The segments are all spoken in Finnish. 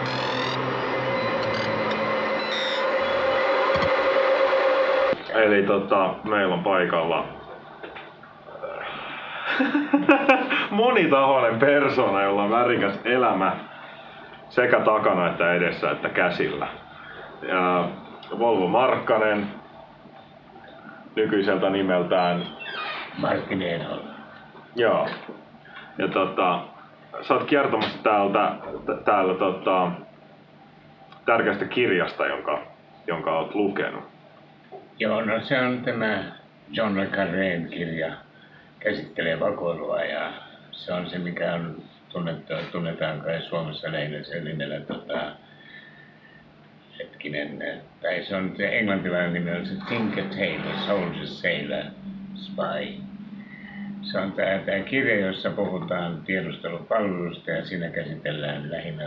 Eli meillä on paikalla monitahoinen persona, jolla on värikäs elämä sekä takana että edessä että käsillä. Ja Volvo Markkanen, nykyiseltä nimeltään Martin Ehnholm. Joo. Ja sä oot kiertämässä täällä tärkeästä kirjasta, jonka oot lukenut. Joo, no se on tämä John le Carrén kirja, käsittelee vakoilua ja se on se, mikä on tunnetaan kai Suomessa lähinnä sen nimellä tai se on se englantilainen nimi on se Tinker Tailor, Soldier Sailor Spy. Se on tämä kirja, jossa puhutaan tiedustelupalvelusta ja siinä käsitellään lähinnä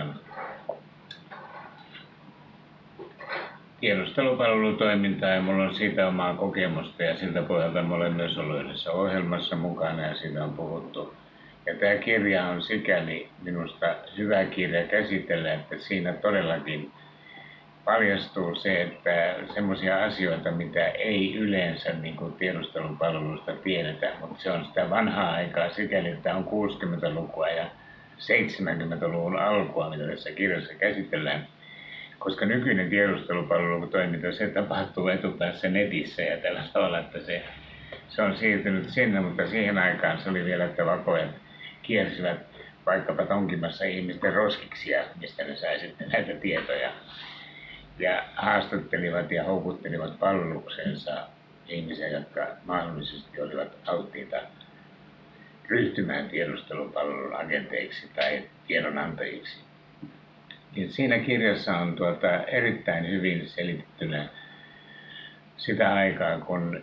tiedustelupalvelutoimintaa ja mulla on siitä omaa kokemusta ja siltä pohjalta mä olen myös ollut yhdessä ohjelmassa mukana ja siitä on puhuttu. Ja tämä kirja on sikäli minusta hyvä kirja käsitellä, että siinä todellakin paljastuu se, että semmoisia asioita, mitä ei yleensä niin kuin tiedustelupalvelusta tiedetä, mutta se on sitä vanhaa aikaa sikäli, että on 60-lukua ja 70-luvun alkua, mitä tässä kirjassa käsitellään. Koska nykyinen tiedustelupalvelutoiminta, se tapahtuu etupäässä netissä ja tällä tavalla, että se on siirtynyt sinne, mutta siihen aikaan se oli vielä, että vakojat kiersivät vaikkapa tonkimassa ihmisten roskiksia, mistä ne sai sitten näitä tietoja. Ja haastattelivat ja houkuttelivat palvelukseensa ihmisiä, jotka mahdollisesti olivat alttiita ryhtymään tiedustelupalvelun agenteiksi tai tiedonantajiksi. Ja siinä kirjassa on erittäin hyvin selitettynä sitä aikaa, kun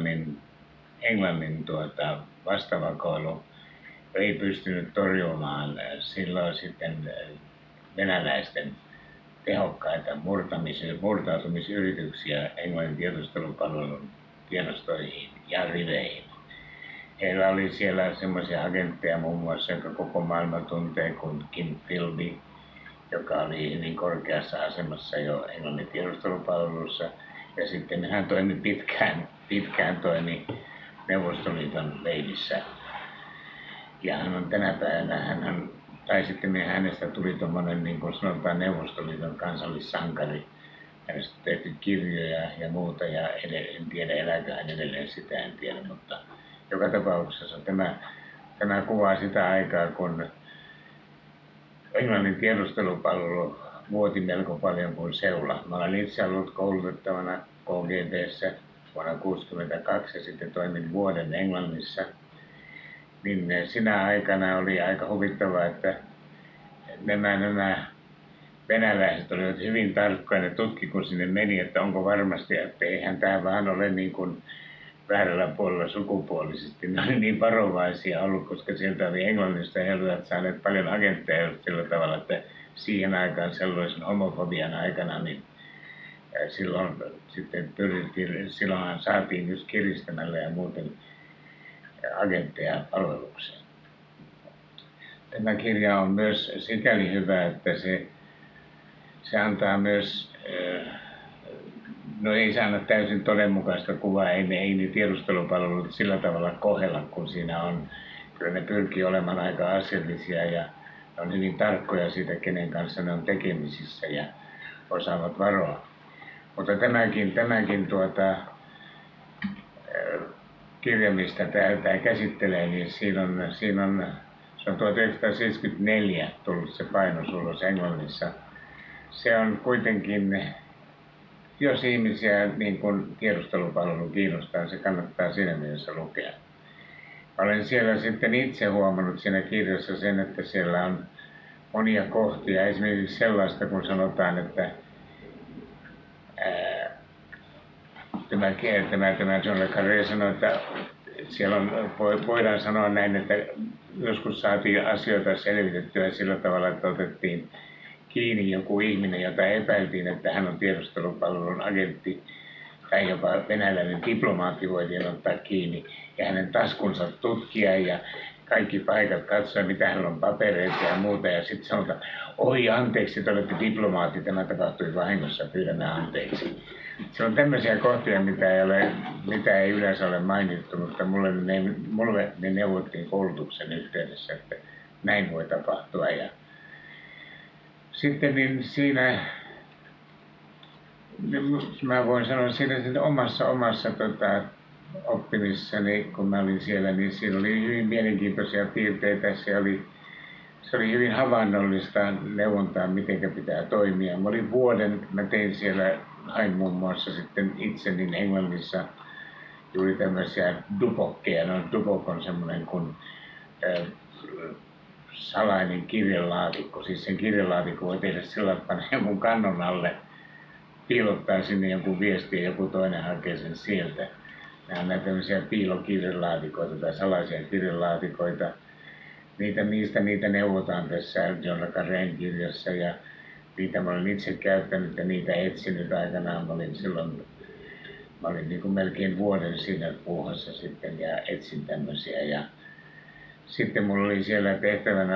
Englannin vastavakoilu ei pystynyt torjumaan silloin sitten venäläisten tehokkaita murtautumisyrityksiä Englannin tiedustelupalvelun tiedostoihin ja riveihin. Heillä oli siellä semmoisia agentteja muun muassa, joka koko maailma tuntee kuin Kim Philby, joka oli hyvin korkeassa asemassa jo Englannin tiedustelupalvelussa. Ja sitten hän toimi pitkään toimi Neuvostoliiton leivissä. Ja hän on tänä päivänä, tai sitten hänestä tuli tommonen, niin kuin sanotaan, Neuvostoliiton kansallissankari. Hänestä on tehty kirjoja ja muuta, ja en tiedä elääkö hän edelleen, sitä en tiedä, mutta joka tapauksessa tämä kuvaa sitä aikaa, kun Englannin tiedustelupalvelu vuoti melko paljon kuin seula. Mä olen itse ollut koulutettavana KGB:ssä vuonna 1962 ja sitten toimin vuoden Englannissa. Niin sinä aikana oli aika huvittavaa, että nämä venäläiset olivat hyvin tarkkoja, ne tutki kun sinne meni, että onko varmasti, että eihän tämä vaan ole niin kuin väärällä puolella sukupuolisesti. Ne oli niin varovaisia ollut, koska sieltä oli Englannista ja he olivat saaneet paljon agentteja sillä tavalla, että siihen aikaan sellaisen homofobian aikana, niin silloin saatiin just kiristämällä ja muuten agentteja palvelukseen. Tämä kirja on myös sikäli hyvä, että se antaa myös, no ei se anna täysin todenmukaista kuvaa, ei ne tiedustelupalvelut sillä tavalla kohdella, kun siinä on, kyllä ne pyrkii olemaan aika asiallisia ja on hyvin tarkkoja siitä, kenen kanssa ne on tekemisissä ja osaavat varoa. Mutta tämäkin kirja, mistä tämä käsittelee, niin se on 1974 tullut se painosulos Englannissa. Se on kuitenkin, jos ihmisiä niin kuin tiedustelupalvelu kiinnostaa, se kannattaa siinä mielessä lukea. Olen siellä sitten itse huomannut siinä kirjassa sen, että siellä on monia kohtia, esimerkiksi sellaista, kun sanotaan, että tämä John le Carré sanoi, että siellä voidaan sanoa näin, että joskus saatiin asioita selvitettyä sillä tavalla, että otettiin kiinni joku ihminen, jota epäiltiin, että hän on tiedustelupalvelun agentti tai jopa venäläinen diplomaatti voitiin ottaa kiinni ja hänen taskunsa tutkia ja kaikki paikat, katsoa mitä hän on papereita ja muuta. Ja sitten sanotaan, oi anteeksi, te olette diplomaatti, tämä tapahtui vahingossa, pyydän anteeksi. Se on tämmöisiä kohtia, mitä ei yleensä ole mainittu, mutta mulle ne neuvottiin koulutuksen yhteydessä, että näin voi tapahtua. Ja sitten niin siinä, mä voin sanoa siinä omassa oppimisessani, kun mä olin siellä, niin siinä oli hyvin mielenkiintoisia piirteitä. Se oli hyvin havainnollista neuvontaa, miten pitää toimia. Mä olin vuoden, mä tein siellä, hain muun muassa sitten itse niin Englannissa juuri tämmöisiä dupokkeja. No, dupok on semmoinen kuin salainen kirjelaatikko. Siis sen kirjelaatikko voi tehdä sillä tavalla, että jonkun kannon alle piilottaa sinne jonkun viesti ja joku toinen hakee sen sieltä. Nämä on näitä tämmöisiä piilokirjelaatikoita tai salaisia kirjelaatikoita. Niitä neuvotaan tässä John le Carrén kirjassa ja niitä mä olen itse käyttänyt ja niitä etsinyt aikanaan. Mä olin niin kuin melkein vuoden siinä puuhassa sitten ja etsin tämmöisiä. Ja sitten mulla oli siellä tehtävänä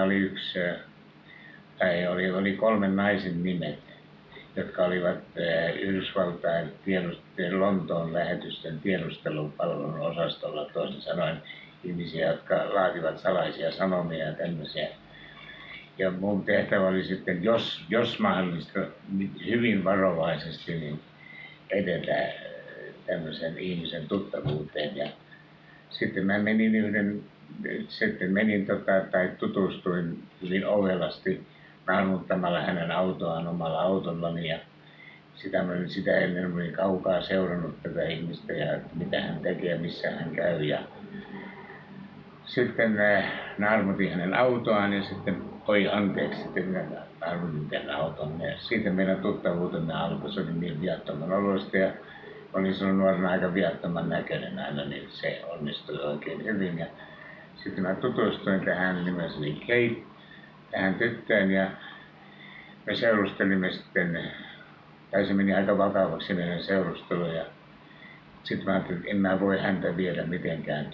oli 3 naisen nimet, jotka olivat Yhdysvaltain Lontoon lähetysten tiedustelupalvelun osastolla, toisin sanoen ihmisiä, jotka laativat salaisia sanomia ja tämmöisiä. Ja mun tehtävä oli sitten, jos mahdollista, hyvin varovaisesti niin edetä tämmöisen ihmisen tuttavuuteen. Ja sitten mä tutustuin hyvin ovelasti naamuttamalla hänen autoaan omalla autollani. Ja sitä ennen olin kaukaa seurannut tätä ihmistä ja mitä hän tekee, missä hän käy. Ja sitten naarmutin hänen autoaan ja sitten anteeksi, sitten naarmutin tämän auton. Ja siitä meidän tuttavuutemme alkoi, se oli niin viattoman oloista ja olin silloin nuorena aika viattoman näköinen aina, niin se onnistui oikein hyvin. Ja sitten mä tutustuin tähän nimessäni Kate, tähän tyttöön ja me seurustelimme sitten, tai se meni aika vakavaksi meidän seurustelu ja sitten mä ajattelin, että en mä voi häntä viedä mitenkään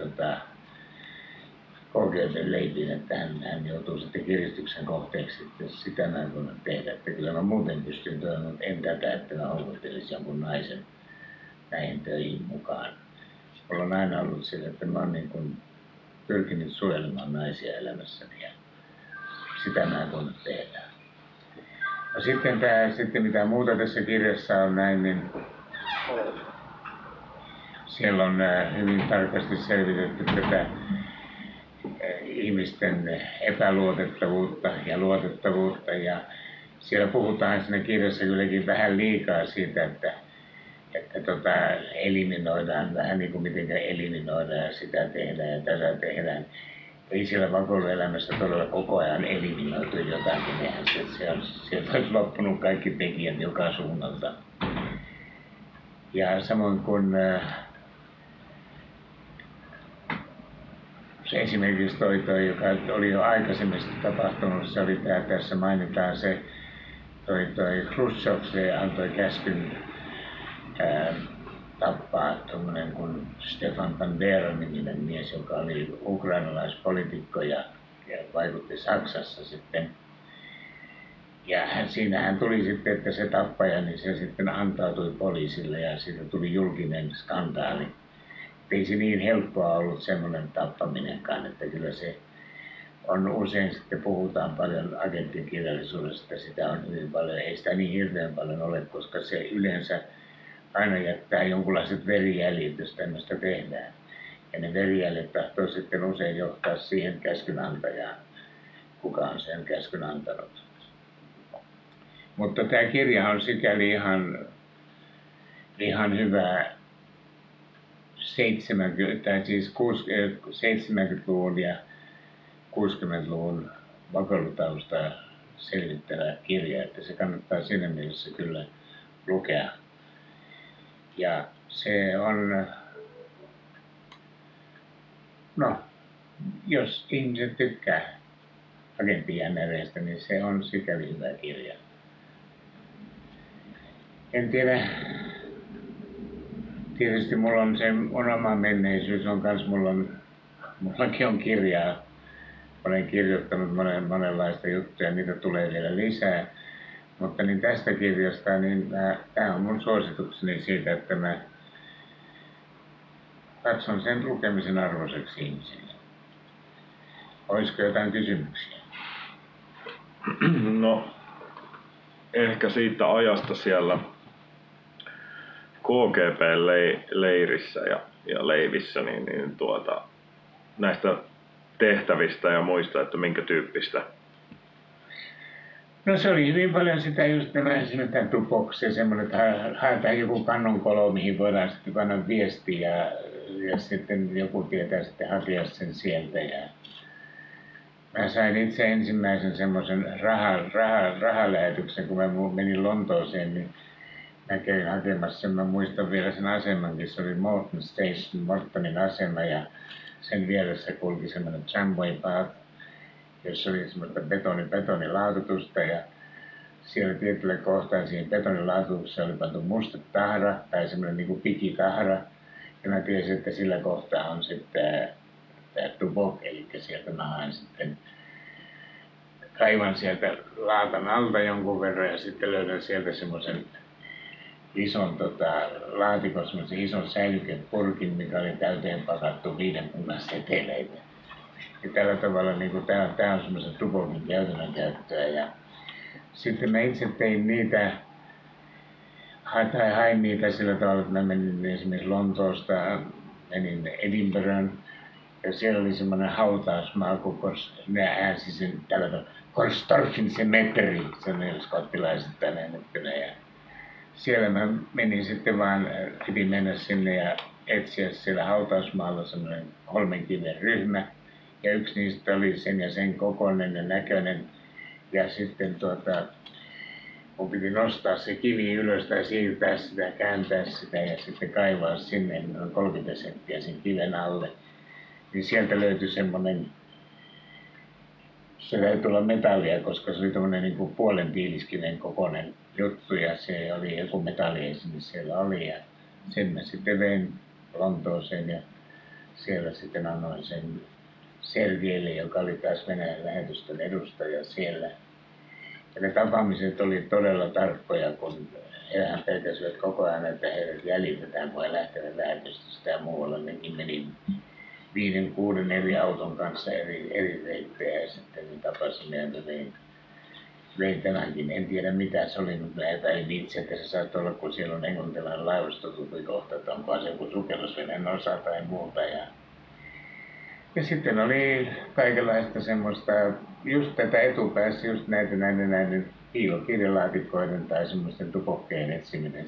oikeuden leipiin, että hän joutuu sitten kiristyksen kohteeksi, että sitä mä en voinut tehdä, että kyllä mä muuten pystyn toimimaan, mutta en tätä, että mä houkuttelisin jonkun naisen näihin töihin mukaan. Mulla on aina ollut sillä, että mä oon niin kuin pyrkinyt suojelemaan naisia elämässäni ja sitä mä en voinut tehdä. No sitten mitä muuta tässä kirjassa on näin, niin siellä on hyvin tarkasti selvitetty tätä ihmisten epäluotettavuutta ja luotettavuutta ja siellä puhutaan siinä kirjassa kylläkin vähän liikaa siitä, että eliminoidaan vähän niin kuin miten eliminoidaan ja sitä tehdään ja tätä tehdään. Ei siellä vakoiluelämässä todella koko ajan eliminoitu jotakin, eihän sieltä olisi loppunut kaikki tekijät joka suunnalta. Ja samoin kuin esimerkiksi toi, joka oli jo aikaisemmin tapahtunut, se oli tässä mainitaan se, toi Khrushchev, se antoi käskyn tappaa tuommoinen kuin Stefan Bandera-niminen mies, joka oli ukrainalaispoliitikko ja vaikutti Saksassa sitten. Ja siinä hän tuli sitten, että se tappaja, niin se sitten antautui poliisille ja siitä tuli julkinen skandaali. Ei se niin helppoa ollut semmoinen tappaminenkaan, että kyllä se on usein sitten puhutaan paljon agenttikirjallisuudesta, sitä on hyvin paljon, ei sitä niin hirveän paljon ole, koska se yleensä aina jättää jonkunlaiset verijäljet, jos tämmöistä tehdään. Ja ne verijäljet tahtoo sitten usein johtaa siihen käskynantajaan, kuka on sen käskyn antanut. Mutta tämä kirja on sikäli ihan hyvä 70-luvun ja 60-luvun vakoilutaustaa selvittävä kirja, että se kannattaa siinä mielessä kyllä lukea. Ja se on, jos ihmiset tykkää agenttijännereistä, niin se on sikäli hyvä kirja. En tiedä, tietysti mulla on se oma menneisyys, mullakin on kirjaa olen kirjoittanut monenlaista juttuja, niitä tulee vielä lisää. Mutta niin tästä kirjasta, niin tämä on mun suositukseni siitä, että mä katson sen lukemisen arvoiseksi ihmisille. Olisiko jotain kysymyksiä? No, ehkä siitä ajasta siellä KGB-leirissä ja leivissä, niin näistä tehtävistä ja muista, että minkä tyyppistä. No se oli hyvin paljon sitä just tämä tupoksia, semmoinen, että haetaan joku kannonkolo, mihin voidaan sitten panna viestiä ja sitten joku tietää sitten hakea sen sieltä. Ja mä sain itse ensimmäisen semmoisen rahalähetyksen, kun mä menin Lontooseen, niin mä kävin hakemassa sen, mä muistan vielä sen asemankin, se oli Morton Station, Mortonin asema ja sen vieressä kulki semmoinen tramway path, jossa oli semmoista betonilaututusta ja siellä tietyllä kohtaa siihen betonilaututuksessa oli pantu musta tahra tai semmoinen niin kuin pikitahra. Ja mä tiesin, että sillä kohtaa on sitten tämä tubok, eli sieltä mä haen sitten, kaivan sieltä laatan alta jonkun verran ja sitten löydän sieltä semmoisen ison laatikon, semmoisen ison säilykepurkin, mikä oli täyteen pakattu 5 punaseteleitä. Ja tällä tavalla niin tämä on semmoisen tubokin käytännön käyttöä. Ja sitten mä itse tein niitä, hain niitä sillä tavalla, että mä menin esimerkiksi Lontoosta, menin Edinburghan, ja siellä oli semmoinen hautausmaa, kun ne äänsi sen tällä tavalla, Korstorfin Cemetery, se on skottilaiset tänään nyttynä. Ja siellä mä menin sitten vaan, piti mennä sinne ja etsiä siellä hautausmaalla semmoinen 3 kiven ryhmä. Ja yksi niistä oli sen ja sen kokoinen ja näköinen. Ja sitten mun piti nostaa se kivi ylös tai siirtää sitä, kääntää sitä ja sitten kaivaa sinne noin 30 senttiä sen kiven alle. Niin sieltä löytyi semmoinen, se täytyy olla metallia, koska se oli tommonen niin kuin puolen tiiliskiven kokoinen juttu ja se oli joku metalliesine siellä oli ja sen mä sitten vein Lontooseen ja siellä sitten annoin sen Sergeille, joka oli taas Venäjän lähetystön edustaja siellä. Ja ne tapaamiset oli todella tarkkoja, kun hehän pelkäsivät koko ajan, että heidät jäljitetään, kun he lähtevät lähetystöstä ja muualla. Nekin meni 5-6 eri auton kanssa eri reittejä ja sitten ne tapasimme ja vein tämänkin. En tiedä mitä se oli, mutta mä epäilin itse, että se saattoi olla, kun siellä on englantilainen laivasto tuli kohta, että onkohan se joku sukellusveneen osa tai muuta. Ja sitten oli kaikenlaista semmoista, just tätä etupäässä, just näiden piilokirjalaatikoiden tai semmoisten tupokkeen etsiminen.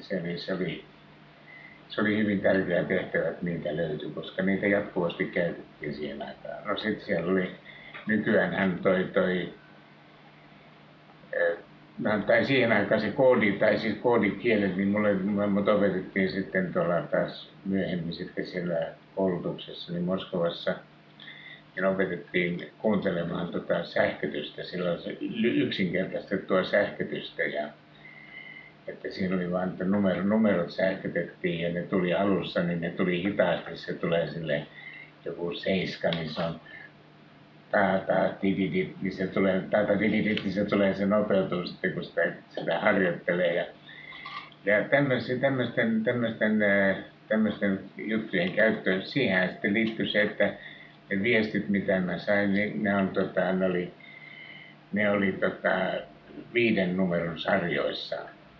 Se oli hyvin tärkeä tehtävä, että niitä löytyi, koska niitä jatkuvasti käytettiin siihen aikaan. No sitten siellä oli, nykyään hän tai siihen aikaan se koodikielet, niin mut opetettiin sitten tuolla taas myöhemmin sitten siellä koulutuksessa, niin Moskovassa. Ja opetettiin kuuntelemaan sähkötystä, silloin se yksinkertaistettua sähkötystä ja että siinä oli vain, että numerot sähkötettiin ja ne tuli alussa, niin ne tuli hitaasti, se tulee sille joku 7, niin se on tididit, niin se tulee tididit, niin se tulee, se nopeutuu sitten, kun sitä harjoittelee ja tämmöisten juttujen käyttöön, siihen sitten liittyy se, että ne viestit, mitä mä sain, niin ne oli 5 numeron sarjoissa.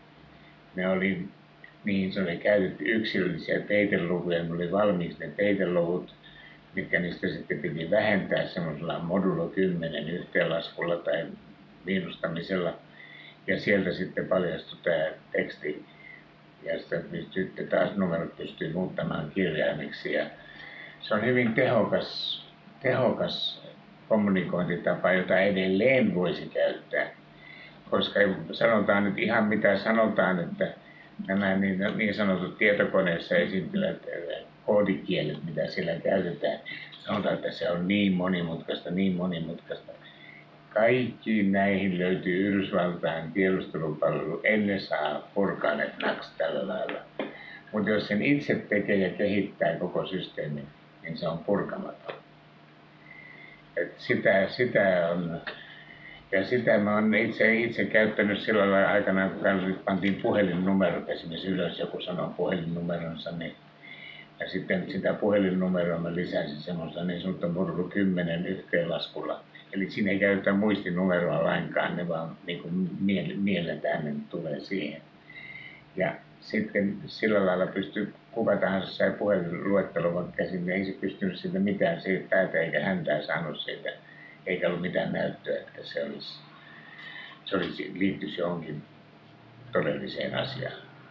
Niihin se oli käytetty yksilöllisiä peitelukuja, ne oli valmiiksi ne peiteluvut, mitkä niistä sitten piti vähentää semmoisella modulo 10 yhteenlaskulla tai miinustamisella. Ja sieltä sitten paljastui tämä teksti. Ja sitten taas numerot pystyy muuttamaan kirjaimiksi. Ja se on hyvin tehokas kommunikointitapa, jota edelleen voisi käyttää. Koska sanotaan nyt ihan mitä sanotaan, että nämä niin sanotut tietokoneessa esiintyvät koodikielet, mitä siellä käytetään, sanotaan, että se on niin monimutkaista. Kaikki näihin löytyy Yhdysvaltain tiedustelupalvelu, NSA, Furkanet, NACS tällä lailla. Mutta jos sen itse tekee ja kehittää koko systeemin, niin se on purkamaton. Et sitä on, ja sitä mä oon itse käyttänyt sillä lailla aikanaan, kun pantiin puhelinnumerot esimerkiksi ylös, joku sanoo puhelinnumeronsa, niin ja sitten sitä puhelinnumeroa mä lisäsin semmoista niin sanottu murru 10 yhteenlaskulla. Eli siinä ei käytetä muistinumeroa lainkaan, ne vaan niin kuin mielletään, ne tulee siihen. Ja sitten sillä lailla pystyy kuka tahansa sai puhelinluettelon vaikka käsin, niin ei se pystynyt siitä mitään siitä päätä eikä häntää saanut siitä, eikä ollut mitään näyttöä, että se liittyisi johonkin todelliseen asiaan.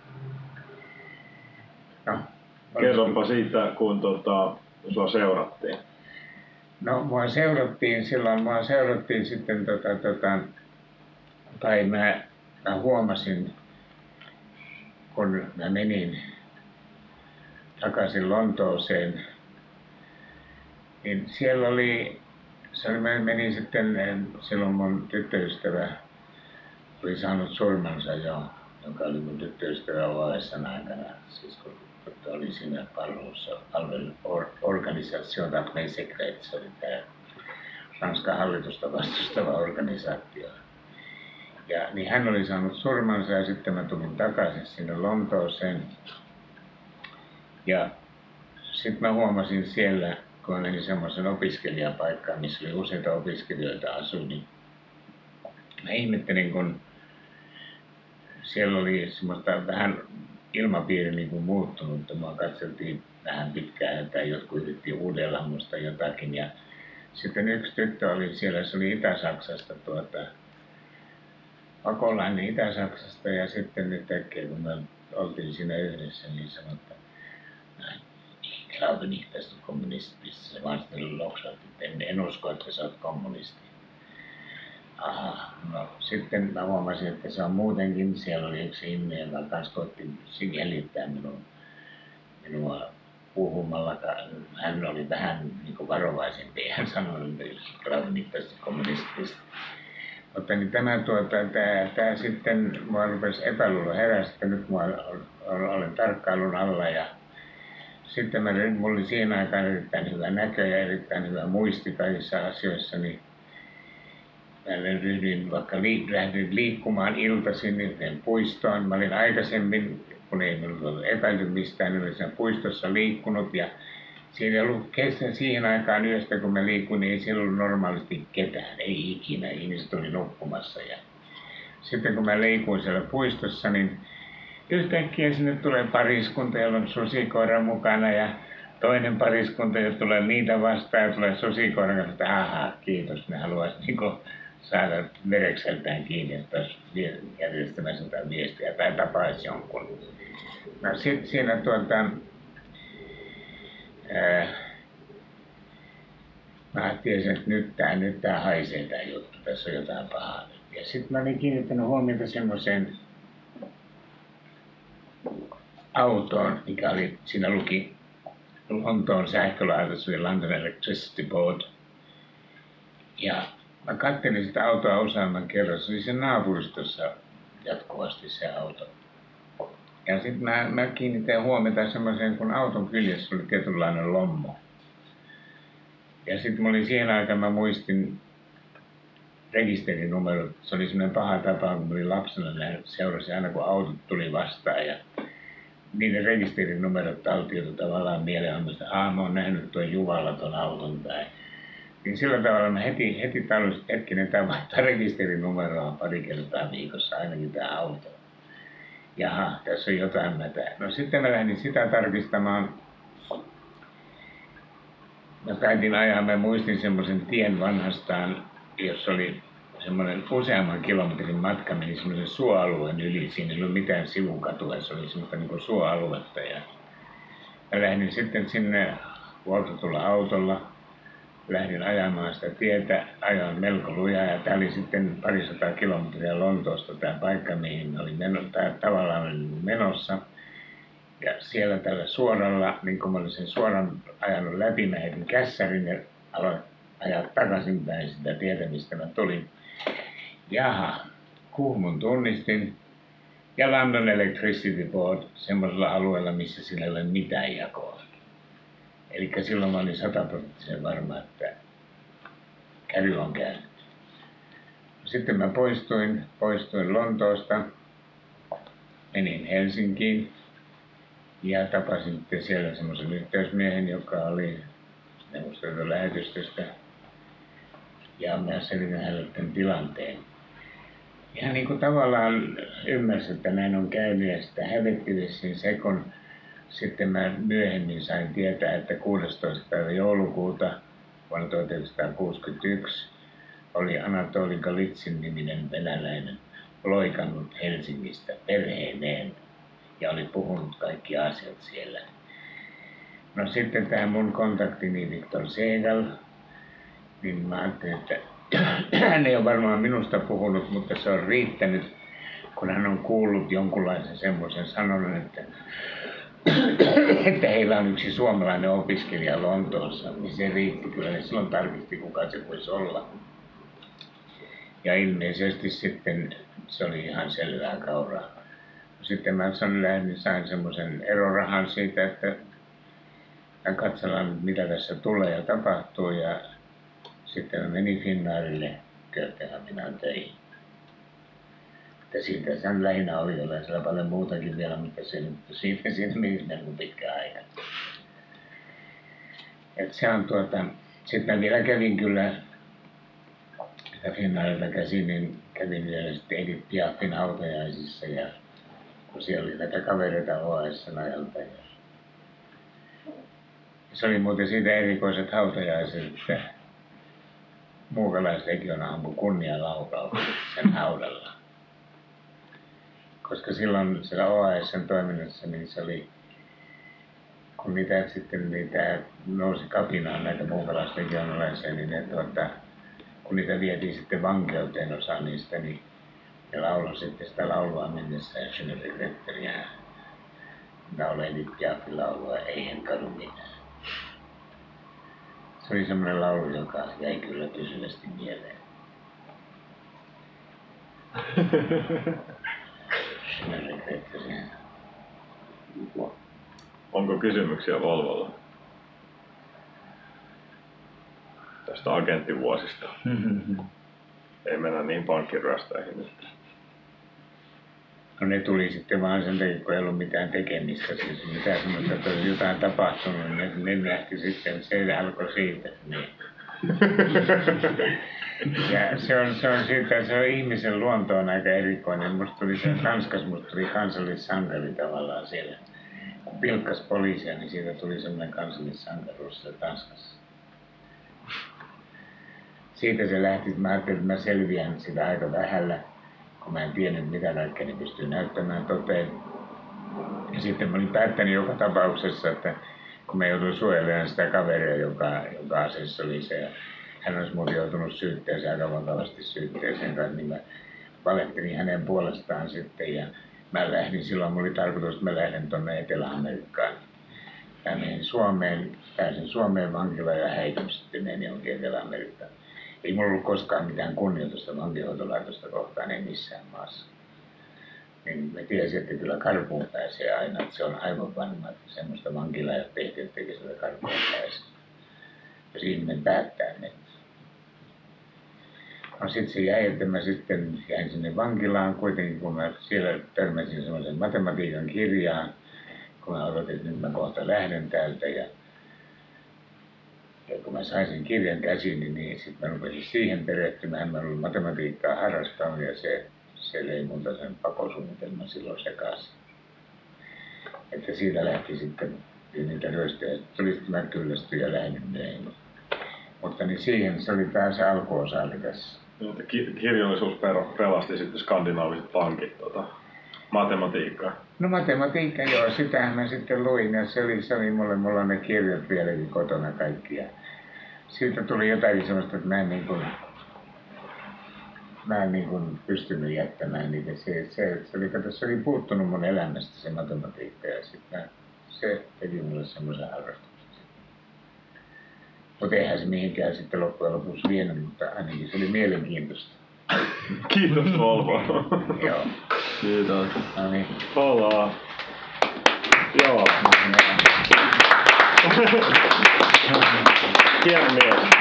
No, kerropa siitä, kun sua seurattiin. No, mua seurattiin sitten tai mä huomasin, kun mä menin takaisin Lontooseen, niin siellä mä menin sitten, silloin mun tyttöystävä oli saanut surmansa jo, joka oli mun tyttöystävä OAS:n aikana, siis kun oli siinä palvelussa, Organisation d'Armée Secrète, se oli tämä Ranskan hallitusta vastustava organisaatio. Ja niin hän oli saanut surmansa ja sitten mä tulin takaisin sinne Lontooseen. Ja sitten mä huomasin siellä, kun menin semmoisen opiskelijapaikkaan, missä oli useita opiskelijoita asui, niin mä ihmettelin, kun siellä oli semmoista vähän ilmapiiri niin kuin muuttunut, että mua katseltiin vähän pitkään, että jotkut yritti uudella musta jotakin. Ja sitten yksi tyttö oli siellä, se oli Itä-Saksasta, pakolainen Itä-Saksasta, ja sitten nyt äkkiä, kun me oltiin siinä yhdessä, niin sanoi, että ich glaube nicht, dass du Kommunist bist. Se vaan sitten loksahti, että en usko, että sä oot kommunisti. Aha, no sitten mä huomasin, että se on muutenkin, siellä oli yksi ihminen, joka kanssa koitti jäljittää minua puhumalla. Hän oli vähän niin kuin varovaisempi, hän sanoi, että glaube nicht, dass du Kommunist bist. Mutta niin tämä sitten, mua rupesi epäluulo heräsi, että nyt olen tarkkailun alla ja sitten mulla oli siinä aikaan erittäin hyvä näkö ja erittäin hyvä muisti kaikissa asioissa, niin mä ryhdyin vaikka lähdin liikkumaan iltaisin yhden puistoon. Mä olin aikaisemmin, kun ei minulla ollut epäilty mistään, niin olin sen puistossa liikkunut ja siinä ei ollut siihen aikaan yöstä, kun mä liikuin, niin ei siellä ollut normaalisti ketään, ei ikinä, ihmiset oli nukkumassa. Ja sitten kun mä liikuin siellä puistossa, niin yhtäkkiä sinne tulee pariskunta, jolla on susikoira mukana ja toinen pariskunta, jos tulee niitä vastaan ja tulee susikoiran kanssa, että aha, kiitos, ne haluaisi niinku saada verekseltään kiinni, että olisi järjestämässä jotain viestiä tai tapaisi jonkun. No sitten siinä mä tiesin, että nyt tää haisee tää juttu, tässä on jotain pahaa. Ja sitten mä olin kiinnittänyt huomiota semmoiseen autoon, mikä oli, siinä luki Lontoon sähkölaitos, oli London Electricity Board. Ja mä katselin sitä autoa useamman kerran, se oli sen naapuristossa jatkuvasti se auto. Ja sitten mä kiinnitän huomiota semmoiseen, kun auton kyljessä oli tietynlainen lommo. Ja sitten mä olin siihen aikaan, mä muistin rekisterinumerot. Se oli semmoinen paha tapa, kun mä olin lapsena seurasin aina, kun autot tuli vastaan. Ja niiden rekisterinumerot taltioitu tavallaan mieleen, että mä oon nähnyt tuon Juvalla tuon auton tai. Niin sillä tavalla mä heti tajusin, että hetkinen, tämä vaihtaa rekisterinumeroa pari kertaa viikossa, ainakin tämä auto. Jaha, tässä on jotain mätää. No sitten mä lähdin sitä tarkistamaan. Mä päätin ajaa, mä muistin semmoisen tien vanhastaan, jossa oli semmoinen useamman kilometrin matka, meni semmoisen suoalueen yli. Siinä ei ollut mitään sivukatua, se oli semmoista niin kuin suoaluetta. Ja mä lähdin sitten sinne vuokratulla autolla. Lähdin ajamaan sitä tietä, ajoin melko lujaa ja tämä oli sitten 200 kilometriä Lontoosta tämä paikka, mihin oli tavallaan menossa. Ja siellä tällä suoralla, niin kun mä olin sen suoran ajanut läpi, mä heitin kässärin ja aloin ajaa takaisinpäin sitä tietä, mistä mä tulin. Jaha, Kuhmun tunnistin ja London Electricity Board semmoisella alueella, missä sillä ei ole mitään jakoa. Eli silloin mä olin 100% varma, että kävely on käynyt. Sitten mä poistuin Lontoosta, menin Helsinkiin ja tapasin sitten siellä semmoisen yhteysmiehen, joka oli Neuvostoliiton lähetystöstä. Ja mä selitän hänelle tämän tilanteen. Ja hän niin kuin tavallaan ymmärsi, että näin on käynyt ja sitä hävetti vissiin se, kun sitten mä myöhemmin sain tietää, että 16. päivä joulukuuta vuonna 1961 oli Anatoli Galitsin niminen venäläinen loikannut Helsingistä perheineen ja oli puhunut kaikki asiat siellä. No sitten tämä mun kontaktini Viktor Segal, niin mä ajattelin, että hän ei ole varmaan minusta puhunut, mutta se on riittänyt, kun hän on kuullut jonkunlaisen semmoisen sanonnan, että heillä on yksi suomalainen opiskelija Lontoossa, niin se riitti kyllä, niin silloin tarkisti, kuka se voisi olla. Ja ilmeisesti sitten se oli ihan selvää kauraa. Sitten mä sain semmoisen erorahan siitä, että katsellaan mitä tässä tulee ja tapahtuu. Ja sitten mä menin Finnairille Kööpenhaminaan töihin. Siitä sen lähinnä oli jollain siellä paljon muutakin vielä, mutta siitä meni melko pitkä aika. Et se on sitten mä vielä kävin kyllä Finnairilta käsin, niin kävin vielä sitten Edith Piafin hautajaisissa ja kun siellä oli näitä kavereita OAS:n ajalta. Ja se oli muuten siitä erikoiset hautajaiset, että Muukalaislegiona ampui kunnialaukaukset sen haudalla. Koska silloin siellä OAS:n toiminnassa niin se oli, kun niitä nousi kapinaan näitä muukalaislegionalaisia, niin kun niitä vietiin sitten vankeuteen osa niistä, niin ne lauloi sitten sitä laulua mennessä ja Schöneberg-Retteriä. Lauloi Edith Piafin laulua Ei en kadu mitään. Se oli semmoinen laulu, joka jäi kyllä pysyvästi mieleen. Schöneberg-Retteriä. Onko kysymyksiä Volvolla? Tästä agenttivuosista. Ei mennä niin pankkiryöstäihin nyt. No ne tuli sitten vaan sen takia, kun ei ollut mitään tekemistä. Siis mitään semmoista, että olisi jotain tapahtunut, niin ne nähti sitten, se alkoi siitä. Niin. Ja se on ihmisen luonto on aika erikoinen. Musta tuli Tanskassa, kansallissankari tavallaan siellä. Kun pilkkas poliisia, niin siitä tuli semmoinen kansallissankaruus siellä Tanskassa. Siitä se lähti, että mä ajattelin, että mä selviän sitä aika vähällä, kun mä en tiennyt mitä kaikkea niin pystyy näyttämään toteen. Ja sitten mä olin päättänyt joka tapauksessa, että kun mä jouduin suojelemaan sitä kaveria, joka asiassa oli se, ja hän olisi muuten joutunut syytteeseen aika vakavasti syytteeseen, niin mä valehtelin hänen puolestaan sitten. Ja mä lähdin, silloin mulla oli tarkoitus, että mä lähden tuonne Etelä-Amerikkaan. Mä menin pääsin Suomeen vankilaan ja häitin sitten menin jonkin Etelä-Amerikkaan. Ei mulla ollut koskaan mitään kunnioitusta vankihoitolaitosta kohtaan, ei missään maassa. Niin mä tiesin, että kyllä karkuun pääsee aina, että se on aivan varma, että semmoista vankilaa ei ole tehty, etteikö sitä karkuun pääse. Jos ihminen päättää mennä. No sit se jäi, että mä sitten jäin sinne vankilaan kuitenkin, kun mä siellä törmäsin semmoisen matematiikan kirjaan, kun mä odotin, että nyt mä kohta lähden täältä. Ja kun mä sain sen kirjan käsiin, niin sitten mä rupesin siihen perehtymään. Mä olin matematiikkaa harrastanut ja se löi multa sen pakosuunnitelman silloin sekaisin. Että siitä lähti sitten niitä ryöstöjä. Tuli sitten mä kyllästyin ja lähdin myöhemmin. Mutta niin siihen se oli taas alkuosa oli tässä. Kirjallisuus pelasti sitten skandinaaviset pankit matematiikkaa. No matematiikka joo, sitähän mä sitten luin ja se oli mulla on ne kirjat vieläkin kotona kaikki. Ja siitä tuli jotakin semmoista, että mä en niin kuin pystynyt jättämään niitä. Se oli puuttunut mun elämästä se matematiikka ja sitten se teki mulle semmoisen harrastuksen. Mutta eihän se mihinkään sitten loppujen lopuksi vienyt, mutta ainakin se oli mielenkiintoista. Kiitos Volvo. Joo. Kiitos. No niin. Ollaan. Joo. Hieno mies.